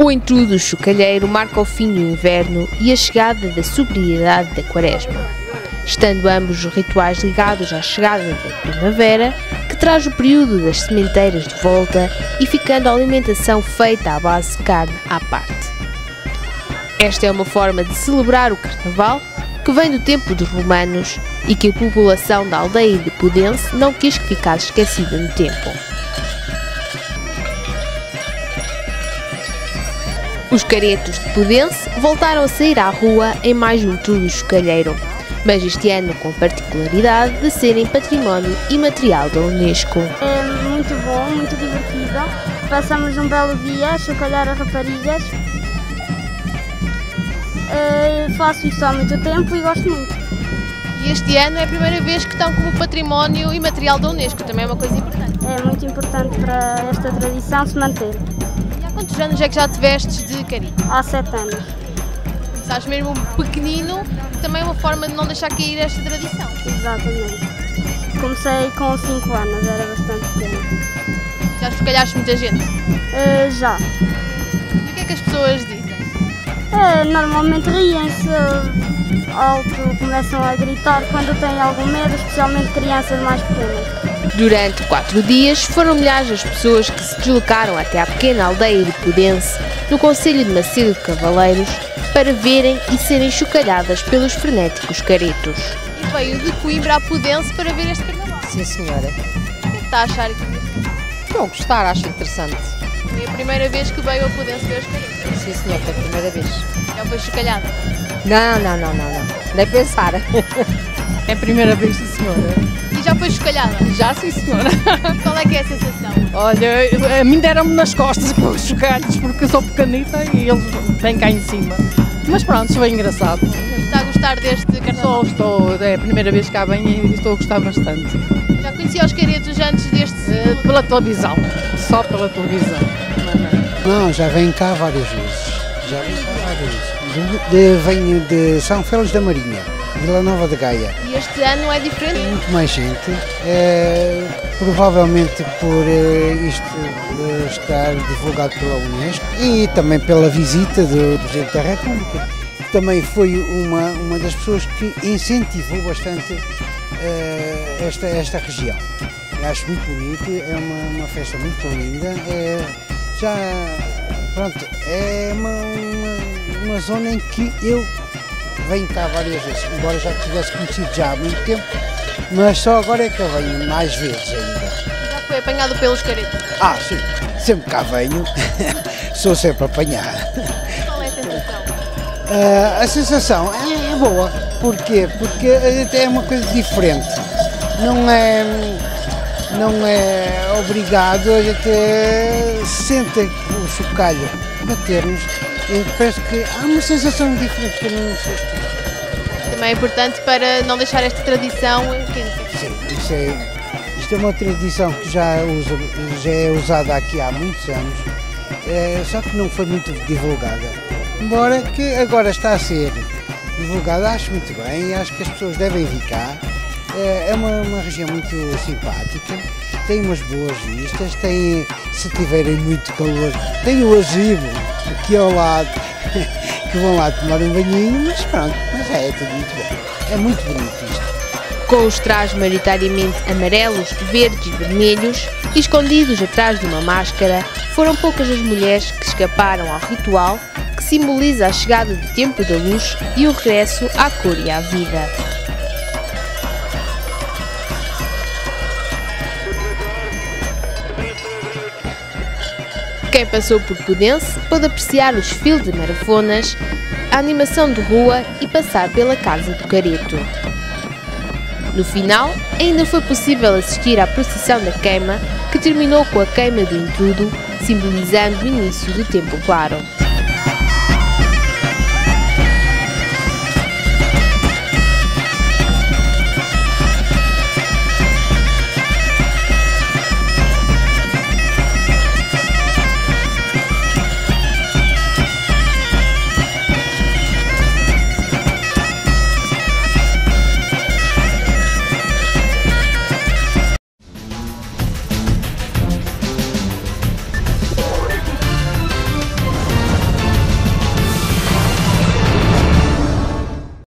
O entrou do chocalheiro marca o fim do inverno e a chegada da sobriedade da quaresma, estando ambos os rituais ligados à chegada da primavera, que traz o período das sementeiras de volta e ficando a alimentação feita à base de carne à parte. Esta é uma forma de celebrar o Carnaval, que vem do tempo dos romanos e que a população da aldeia de Pudense não quis que ficasse esquecida no tempo. Os caretos de Pudense voltaram a sair à rua em mais um tour do chocalheiro, mas este ano com a particularidade de serem património imaterial da Unesco. É muito bom, muito divertido. Passamos um belo dia a chocalhar as raparigas. Faço isto há muito tempo e gosto muito. E este ano é a primeira vez que estão como património imaterial da Unesco, também é uma coisa importante. É muito importante para esta tradição se manter. E há quantos anos é que já te vestes de cari? Há 7 anos. Começaste mesmo pequenino, também é uma forma de não deixar cair esta tradição. Exatamente. Comecei com 5 anos, era bastante pequeno. Já chocalhaste muita gente? Já. E o que é que as pessoas dizem? Normalmente riem-se alto, começam a gritar quando têm algum medo, especialmente crianças mais pequenas. Durante 4 dias foram milhares as pessoas que se deslocaram até à pequena aldeia de Pudense, no concelho de Macedo de Cavaleiros, para verem e serem chocalhadas pelos frenéticos caretos. E veio de Coimbra a Pudense para ver este Carnaval. Sim, senhora. O que é que está a achar aqui? Estou a gostar, acho interessante. É a primeira vez que veio a Pudense ver os caretos. Sim, senhora, foi a primeira vez. Já foi chocalhada? Não. Nem pensar. É a primeira vez, sim, senhora. E já foi chocalhada? Já, sim, senhora. Qual é que é a sensação? Olha, a mim deram-me nas costas com os chocalhos, porque eu sou pequenita e eles vêm cá em cima. Mas pronto, foi engraçado. Está a gostar deste Carnaval? É a primeira vez que cá venho e estou a gostar bastante. Já conhecia os caretos antes deste ciclo? Pela televisão, só pela televisão. Não, já venho cá várias vezes. Venho de São Félix da Marinha, Vila Nova de Gaia. E este ano é diferente? Muito mais gente, provavelmente por isto estar divulgado pela Unesco e também pela visita do Presidente da República, que também foi uma das pessoas que incentivou bastante esta região. Eu acho muito bonito, é uma festa muito linda. É uma zona em que eu venho cá várias vezes, embora já tivesse conhecido já há muito tempo, mas só agora é que eu venho mais vezes ainda. Já foi apanhado pelos caretos? Sim, sempre cá venho, sou sempre apanhado. Qual é a sensação? A sensação é boa, porquê? Porque é uma coisa diferente, não é obrigado, a gente sente o chocalho bater-nos e parece que há uma sensação diferente que eu não sei. Também é importante para não deixar esta tradição quente. Sim, isto é uma tradição que já é usada aqui há muitos anos, só que não foi muito divulgada. Embora que agora está a ser divulgada, acho muito bem e acho que as pessoas devem vir cá. É uma região muito simpática, tem umas boas vistas, se tiverem muito calor, tem o Azibo aqui ao lado, que vão lá tomar um banhinho, mas pronto, é tudo muito bom. É muito bonito isto. Com os trajes maioritariamente amarelos, verdes e vermelhos, e escondidos atrás de uma máscara, foram poucas as mulheres que escaparam ao ritual que simboliza a chegada do tempo da luz e o regresso à cor e à vida. Quem passou por Pudense pôde apreciar o desfile de marafonas, a animação de rua e passar pela Casa do Careto. No final, ainda foi possível assistir à procissão da queima, que terminou com a queima do entrudo, simbolizando o início do tempo claro.